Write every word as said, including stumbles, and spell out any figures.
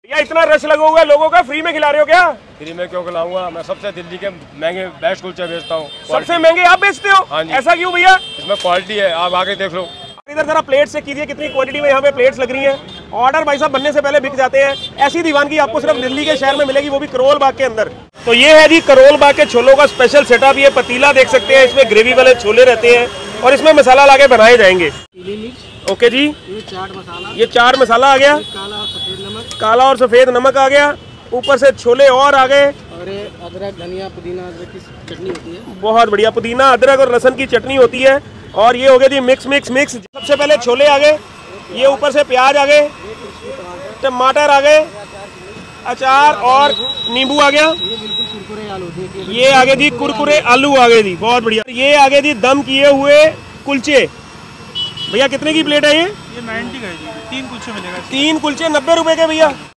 या इतना रश लगा हुआ है लोगों का, फ्री में खिला रहे हो क्या? फ्री में क्यों खिलाऊंगा, मैं सबसे दिल्ली के महंगे बेस्ट कुलचे बेचता हूँ। सबसे महंगे आप बेचते हो? हाँ जी। ऐसा क्यों भैया? इसमें क्वालिटी है, आप आगे देख लो। इधर जरा प्लेट चेक कीजिए कितनी क्वांटिटी में यहाँ पे प्लेट्स लग रही हैं। ऑर्डर भाई साहब बनने से पहले बिक जाते हैं। ऐसी दीवानगी आपको सिर्फ दिल्ली के शहर में मिलेगी, वो भी करोल बाग के अंदर। तो ये है जी करोल बाग के छोलों का स्पेशल सेटअप। ये पतीला देख सकते हैं, इसमें ग्रेवी वाले छोले रहते हैं और इसमें मसाला लाके बनाए जाएंगे। ओके जी, ये चाट मसाला, ये चाट मसाला आ गया, काला और सफेद नमक, काला और सफेद नमक आ गया, ऊपर से छोले और आ गए, और ये अदरक धनिया पुदीना अदरक की चटनी होती है। बहुत बढ़िया, पुदीना अदरक और लहसुन की चटनी होती है। और ये हो गया जी मिक्स मिक्स मिक्स। सबसे पहले छोले आ गए, ये ऊपर से प्याज आ गए, टमाटर आ गए, अचार और नींबू आ गया। ये बिल्कुल कुरकुरे आलू होती है। ये आगे जी कुरकुरे आलू आ गए जी, बहुत बढ़िया। ये आगे जी दम किए हुए कुलचे। भैया कितने की प्लेट है ये? ये नाइन्टी का है जी, तीन कुलचे मिलेगा। तीन कुलचे नब्बे रुपए के भैया।